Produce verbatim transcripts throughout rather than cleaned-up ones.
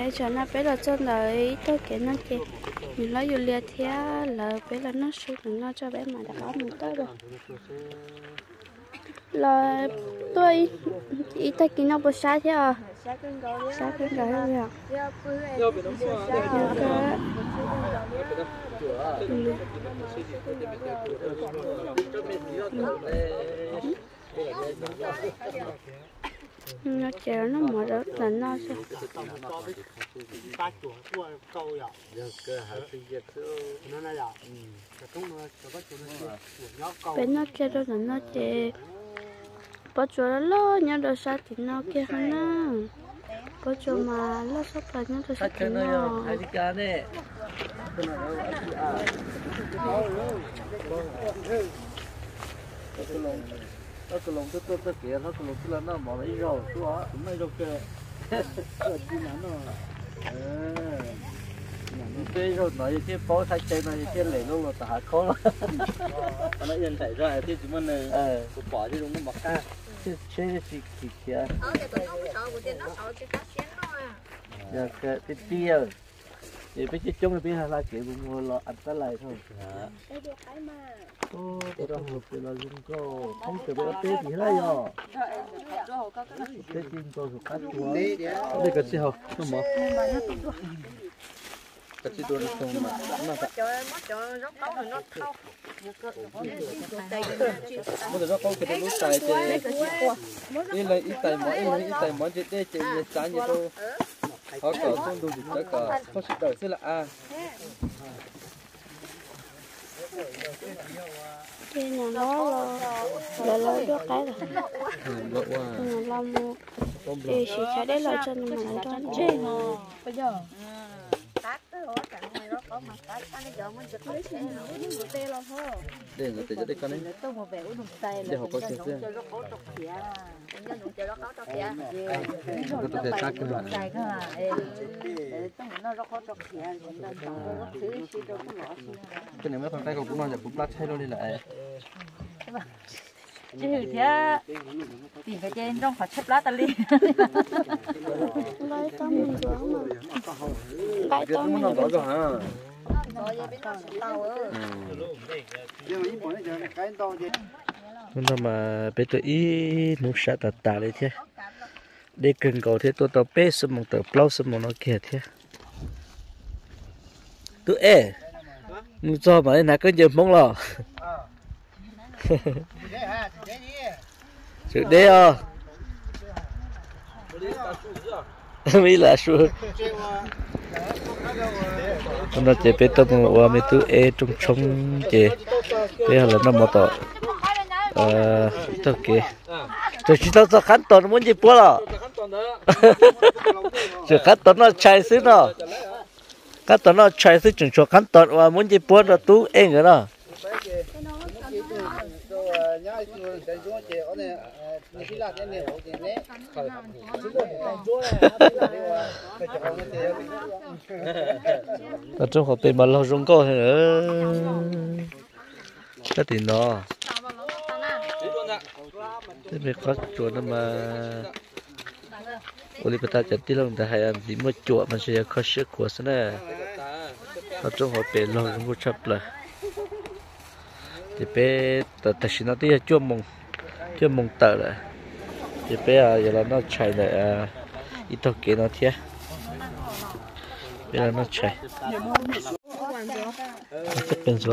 ai cho nó bé là cho lời tôi kể nó kì mình nói dù liệt thế là bé là nó suy nó cho bé mà đã có một tới rồi là tôi ý ta kỹ nó bớt sai thế à sai cái cái rồi à nó chèo nó mở rất là no sao bên nó chèo đó là nó chèo bỏ chỗ là lo nhớ đồ sao thì nó kia hơn á bỏ chỗ mà lo sắp là nhớ đồ sao thì nó nó cứ lồng tôi tôi tôi kia nó cứ lồng tôi là nó bỏ lấy rau tôi á cũng lấy rau kê rồi đi nắn nó cái rau nói cái bó thay chơi này cái lẻ luôn là tả khó lắm nó yên thấy ra thì chúng mình cũng bỏ đi đúng không mặc ca chơi chơi gì gì kia giờ cái cái tia thì bây giờ chúng bây giờ là kiểu mua lo ăn tới lại thôi ô tôi đang học thì là dùng câu không thể bị tê gì hết rồi tê chín câu thuộc cắt quá đây cái gì học nó mở cái gì tôi không mà nó cả bây giờ nó không cái lúc tài thì đi lấy ít tài món đi lấy ít tài món chỉ để chỉ để sáng như tôi họ có không đủ được cả không chỉ đợi sẽ là a cái nhà nó là là được cái rồi lỗ quá nhà lo mua thì chỉ cho đấy là cho mình mà cho nó chơi bây giờ tát tới rồi chẳng may nó có mà tát anh ấy giờ mình giật lấy xe nó những người tê lo thôi đây là tê cho đây con ấy tôi một vẻ uống tê là họ có xe xe cho nó có trọc xỉa cho nó cho nó có trọc xỉa có tôi để cắt cái này cái mà tôi nó nó có trọc xỉa chúng ta chọn nó thứ gì đâu cũng lọ cái này mấy con tay cũng nói là cũng lát hay luôn đi lại chứ thế tìm cái trên trong phải xếp lá ta lên lấy tôm mình xuống mà lấy tôm mình nó rồi hả nhưng mà bây giờ ý nó sẽ tạt tạt đấy thế để cần cầu thế tôi tao bé xem một tờ plau xem một nó kia thế tôi ê nó cho mà nó có nhiều mong lo sự đấy à mi là su nó chỉ biết tao mua mấy thứ e trong trong chỉ bây giờ là nó một tờ ờ tao kì tôi chỉ tao cho khán toàn muốn gì bữa rồi chỉ khán toàn nó chạy xí nó khán toàn nó chạy xí chừng cho khán toàn và muốn gì bữa rồi tú em nữa đó ở trong hộp tiền mà lâu rung co nữa cái tiền đó thế việc có chuột mà ôi bây giờ chặt tí lòng ta hay ăn gì mà chuột mà sẽ có sức của nó nè ở trong hộp tiền lâu rung co chập là thì bé tờ tờ xin nó tí chuột mông chuột mông tờ là thì bé à giờ là nó chạy lại ít thôi kia nó thiệt bây giờ nó chạy bên dưới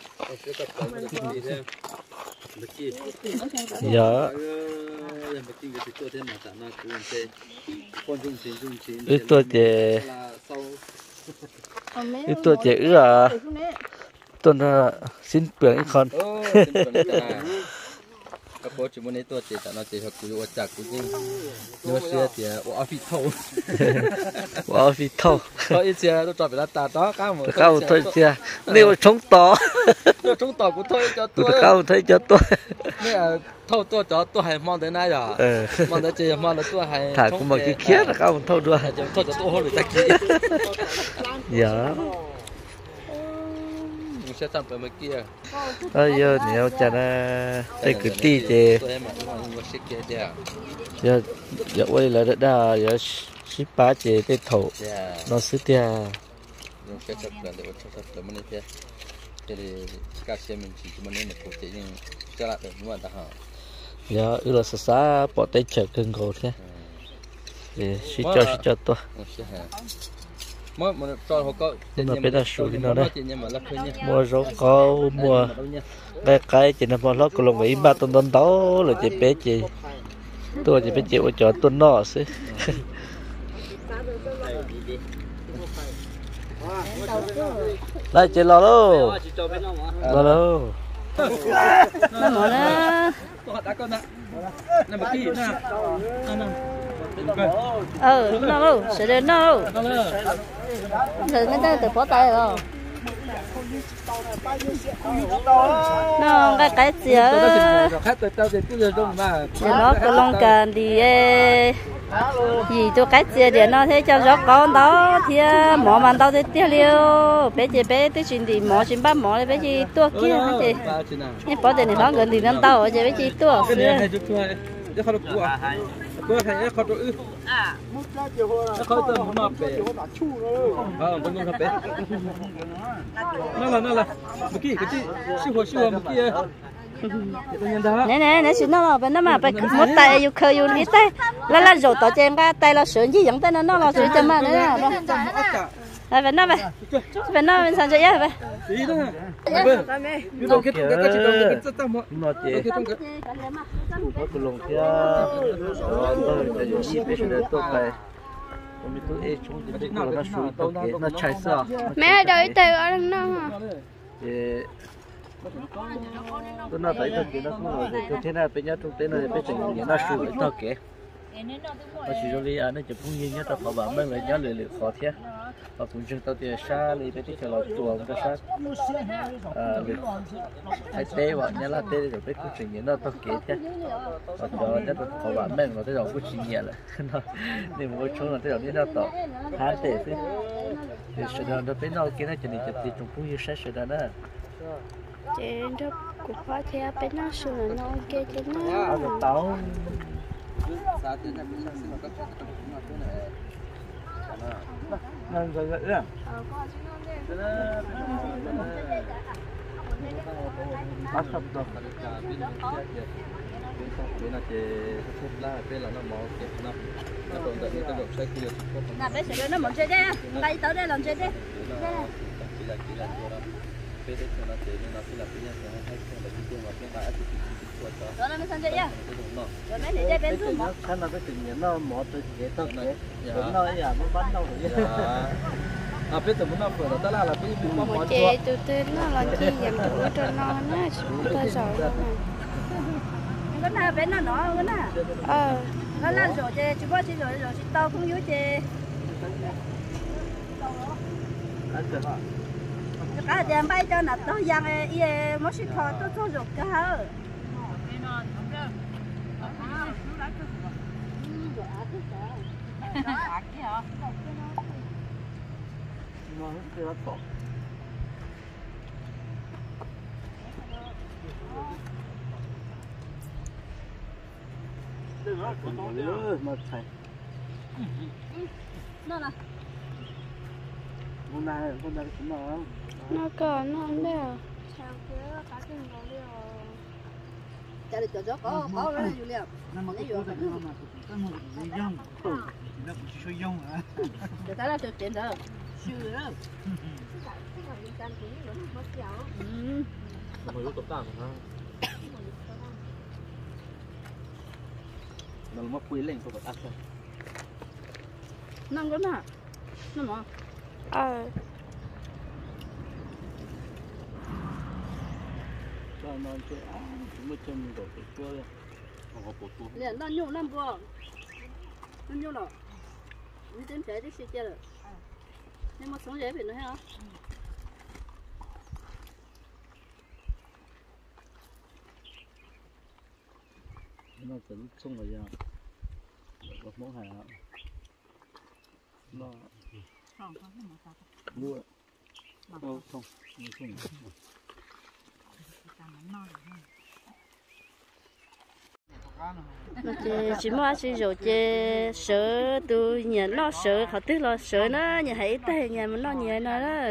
dạ ít tôi thì ít tôi thì ư à tôi là xin biển ít con các cô chỉ muốn lấy tôi chỉ tại nó chỉ học cụ chặt cụ gì nhớ xưa thì ở phi thâu ở phi thâu có ít xưa tôi chọn về là tà đó các một cao thôi xưa nếu chống tỏ nếu chống tỏ cũng thôi cho tôi cao thấy cho tôi nếu thâu tôi cho tôi hay mong đến nay rồi mong đến chỉ mong đến tôi hay thà cũng một cái kia là cao thâu đua thôi cho tôi hồi được kia dạ sẽ tạm tới mấy kia. Bây giờ nếu cho nó đây cứ tí thì giờ giờ quay lại đã giờ chỉ ba chế để thổ nó xứ tia nhưng cái sập là để cho sập là mình thế thì các xe mình chỉ mình nên một cuộc chạy nhưng cho lại được nhưng mà ta hả giờ ư là xa bỏ tay chở cưng gồ thế để xí cho xí cho tôi mỗi một trò họ có nó biết là sủi nó đấy mua mua rau câu mua cái cái chỉ là mua lót còn nghĩ ba tuần tuần đó là chỉ bé chị tôi chỉ bé chịu cho tuần nọ xí lại chị lo đâu lo đâu nó mở ra ừ nó đâu sẽ đến đâu thử người ta từ phó tay rồi nó cái cái gì á thì nó có lông cần thì gì cho cái gì để nó thế cho gió con đó thì mỏ màn tao thế tiêu liêu bé chị bé tới chuyện thì mỏ chuyện ba mỏ bé chị tua kia bé chị nhưng bỏ tiền thì nó gần thì nó tao ở chị bé chị tua tôi thấy nó khó ư nó khó tầm nó bể ờ bên bên bể nó là nó là một cái cái gì siêu hồ siêu hồ một cái nè nè nè xin nó là bên nó mà bên một tay yêu khơi yêu đi tay là là rồi tao chém cái tay là sướng gì giống tay nó nó là sướng chấm mà nữa à bên nó bên bên nó bên sang chơi vậy đi đó bên đi đâu cái cái cái gì đâu cái rất tao mọi nó chị nó cứ lồng kia rồi tôiจะชี้ไปเฉยๆตัวไปผมมีตัวเอชงจะเป็นตัวน่าช่วยตัวเก๋น่าใช้เสื้อ mẹ đợi tay ở đằng nào เอตัวน่าใส่ตัวเก๋น่าคู่เลยตัวที่น่าเป็นยาทุกเต้นเลยเป็นสิ่งนี้น่าช่วยตัวเก๋mà chỉ rồi anh ấy chụp phun nhiên nhất là họ bảo mình là nhớ lười lười khó thế và cũng chừng tao tiền xa lười bên cái là tuồng cái sát lười hay tê và nhớ là tê rồi biết cái chuyện gì nó tao kể thế và cho nhất là họ bảo mình là cái đầu cũng chỉ nhẹ lại nó nên một cái chỗ là cái đầuนี้nó tao hán tê thế thì sự đó nó bên nào kia nó chỉ nên chụp tiền chụp phun nhiên sát sự đó nữa trên đó cũng có theo bên nó sửa nó kia trên nó tao nên rồi vậy à bắt sập rồi bên là chế sắp la bên là nó mỏ cái nó nó còn đợi cái độ sai kia nè bé sẽ nó muốn chơi đi bay tới đây làm chơi đi chỉ là chỉ là bên đấy nó chế nó chỉ là bên nó hay là cái chuyện mà cái bài thì rồi nó mới sang chơi nhá rồi mấy để chơi bên xuống nó khá là cái tình nghĩa nó mỏ từ cái tao cái nó ấy à nó bắn đâu rồi à biết từ muốn nó vừa đó là là cái bún bò món chị tụi tên nó là chi giảm tuổi cho nó nó chúng ta giỏi lắm cái nào bên nó nó cái nào ờ nó là rồi chơi chú bác chơi rồi rồi chị tao không nhớ chơi cái tiền bay cho nó tao giang ấy mới xịt thọ tôi tôi rồi cái hả nó rất tốt mà thầy nó là hôm nay hôm nay cũng nó nó còn nó không biết chả được cho có có nó nhiều liều nó mà cái chỗ này nó mà cái một cái dông nó cũng chơi dông hả để ta là được tiền rồi chưa đó mới lúc tập tạm hả nó mất quý lên của vật ác rồi năm cái nào năm mà ờ cho nó chơi á chúng mới chơi mình đổ cái cua lên liền nó nhung năm bữa nó nhung rồi đi đến trái đi xịt chơi rồi nhưng mà sống dễ bị nó hả nó tính xung vào nhau một món hàng nó mua đâu không mua xung nó chỉ chỉ mua chỉ rồi chỉ sợ tôi nhà nó sợ họ tức là sợ nó nhà hãy tay nhà mình nó nhà nó đó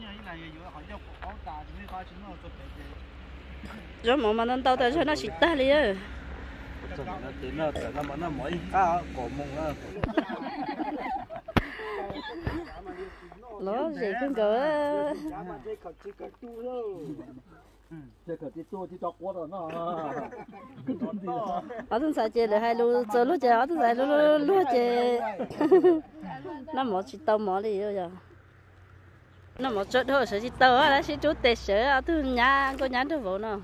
rồi mà mà nó tao tới cho nó xịt ta liền nó gì cũng có 这可得做就到锅了呢。 ở trong xã chơi là hai lúa chơi lúa chơi ở trong xã lúa lúa chơi nó một chỉ tàu một đi rồi nó một chút thôi sẽ chỉ tàu á sẽ chút tệ sữa ở trong nhà có nhà đâu vô nào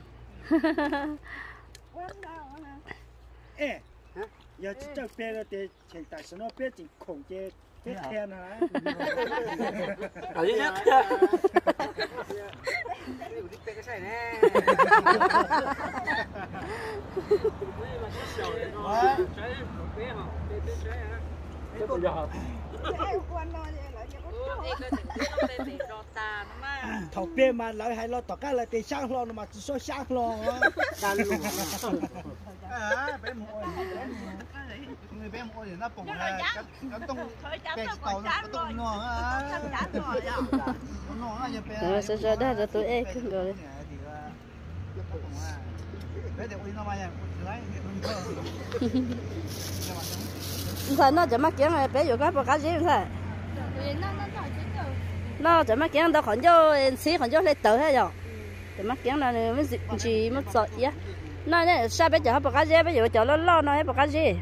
ê giờ chỉ cho bé cái để hiện tại số nó bé chỉ khổng chế cái khen hả ở đây nhá thầu bé mà lại hay lo tọt cái là tiền sang lo mà chỉ số sang lo á à bé mua người bé mua thì nó bụng là cái tung cái tàu nó tung ngon á ngon á giờ bé rồi sẽ ra đây là tụi em không rồi bé để uy nó mà nha sao nó chả mắc kiếm này bé vừa cái bao cái gì vậy nó chả mắc kiếm đâu còn cho xí còn cho lấy tờ hết rồi chả mắc kiếm là mới chỉ mất sợi á nó này sao bé chở bao cái gì bé vừa chở lo lo nó bao cái gì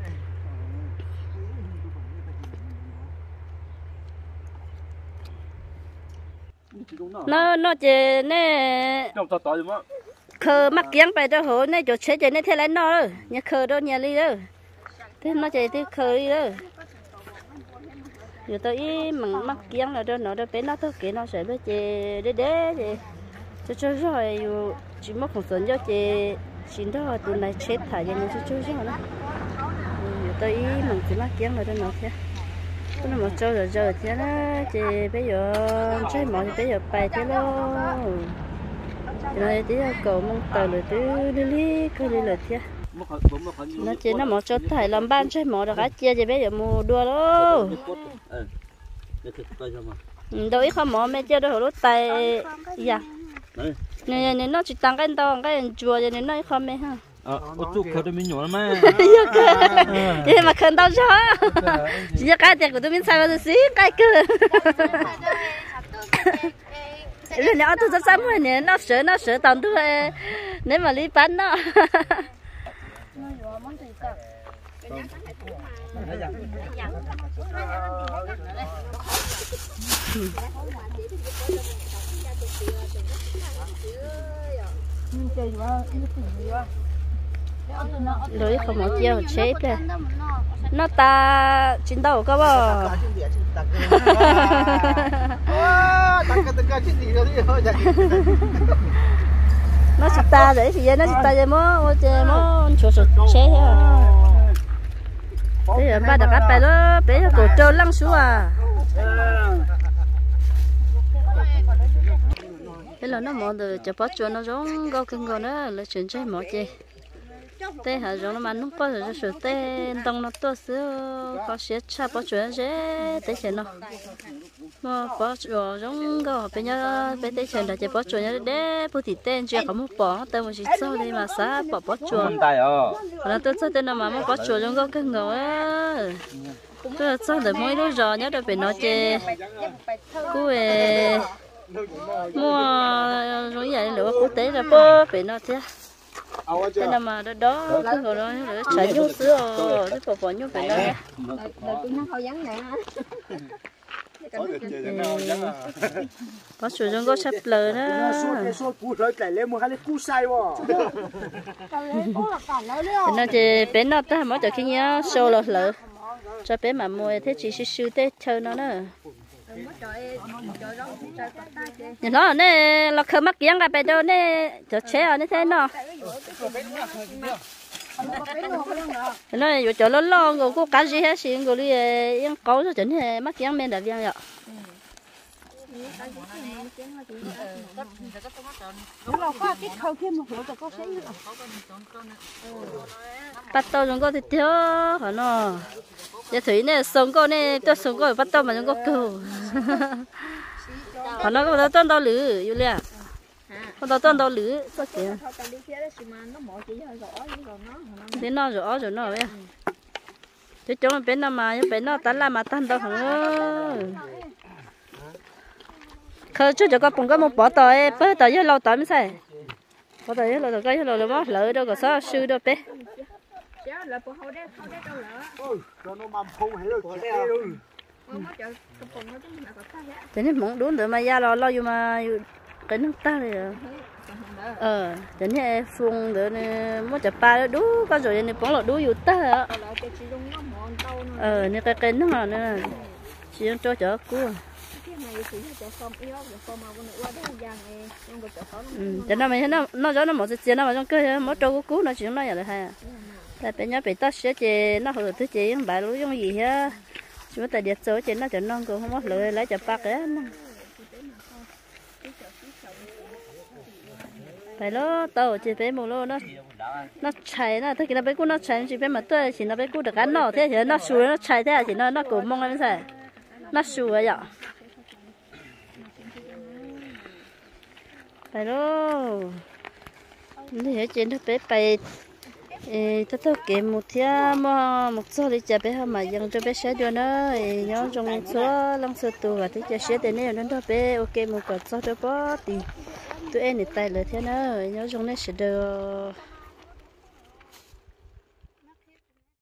nó nó chỉ nè khờ mắc kiếmไปđó hồ nè chỗ chế chế nè thế lại nó rồi nhà khờ đó nhà đi đó thế nó chạy thế khờ đi đó giờ tôi mặn mắc kiếm là đó nó đó bé nó thôi kỹ nó sẽ bé chế đế đế thì cho cho rồi chỉ mất một tuần cho chế xin đó tụi này chết thải cho nên cho cho cho nó giờ tôi mặn chỉ mắc kiếm là đó nó thế nó một chỗ rồi rồi thế đó chế bây giờ chơi mọi thì bây giờ bài thế luôn rồi tí cầu mong tờ rồi tí đi đi cứ đi là thế nó chỉ nó một chỗ thải làm ban chơi mỏ được hết chia thì bây giờ mua đua luôn đâu ít không mỏ mấy chơi đâu lúc tay dạ nè nè nó chỉ tăng cái tao cái chùa cho nên nó không mấy ha ờ ô chú khơi tôi mình nhỏ mà thế mà khơi tao cho chỉ cái tiền của tôi mình sao rồi xí cái cơ rồi nó tôi rất sắm rồi nè nó sợ nó sợ tao tôi nếu mà lý bán nó lưỡi không có chiêu chế đây nó ta chín đầu có bao nó chỉ ta để thì nó chỉ ta để mó để mó chỗ chỗ chế thôi bây giờ ba đặt cái bài đó bây giờ tổ trâu lăng xuống à thế là nó mò từ chợ bắt chuột nó giống gao cưng gao nữa là chuyển chơi mò chơi tê hả giống nó mà nó có rồi sửa tê đông nó to xíu có xé cha bắt chuột chế tê chén nó mà bắt chuột giống gao bây giờ bây tê chén là chợ bắt chuột nhá đế bố thịt tên chưa có một bỏ tê một chỉ sau đi mà xá bỏ bắt chuột là tôi cho tên nó mà mà bắt chuột giống gao cưng gao á tôi cho được mỗi đứa rồi nhá được phải nói chơi cú về mua rồi vậy nữa quốc tế là bơ phải nó thế thế là mà đó đó cái hồ đó nó chảy nhũ sữa rồi cái phở phở nhũ phải nó đấy có chủ nhân có sắp lờ đó nó chỉ bé nó ta mới được khi nhá sâu lờ lờ cho bé mà mua thế chỉ sư sư thế chơi nó nữa nhìn nó nè là khơi mắc giang cái bài đó nè cho chế ở thế nó nó vừa cho nó lo rồi có cái gì hết xin rồi đi yên cố cho chính mắc giang men đã viên rồi bắt tàu chúng có thì thiếu hả nó giờ thủy này sống con này tôi sống con bắt tàu mà chúng có cầu hả nó có tàu tàu tàu lử yêu lẹ con tàu tàu tàu lử có kìa thế nó rõ rồi nó vậy chứ chúng mình bên nào mà bên nó tán là mà tán đâu hả khơi chút cho con cùng có một bỏ tỏi bớt tỏi với lâu tỏi mới xài bỏ tỏi với lâu tỏi với lâu là mất lỡ đâu có sao sư đâu bé thế nên muốn đúng rồi mà ra lo lo dù mà cái nước ta rồi ờ thế nên phun rồi muốn chặt ba đó đú có rồi nên bóng là đú dù ta ờ nên cái cái nó nữa chỉ cho chở cua ừ cho nên mình nó nó cho nó một cái nó mà trong cái mỗi trâu cú nó chuyện nó vậy là hay tại bây giờ bị tắt sẽ chị nó hồi thứ chị bài lúa giống gì ha chúng ta điệt số chị nó cho non cũng không có lười lấy chập bạc đấy phải lo tàu chị bé một lô nó nó chạy nó thế kia nó bé cú nó chạy chị bé mà tôi chỉ nó bé cú được ăn nó thế thì nó sủi nó chạy thế thì nó nó cũng mong em sao nó sủi vậy phải lo thì trên nó bé bay tôi tôi kiếm một thia mà một số thì chả bé mà dừng cho bé sẽ cho nó nhớ trong số lăng số tù và thì chả sẽ đến đây nó đó bé ok một cột số cho bó thì tụi em thì tay lại thế nó nhớ trong này sẽ được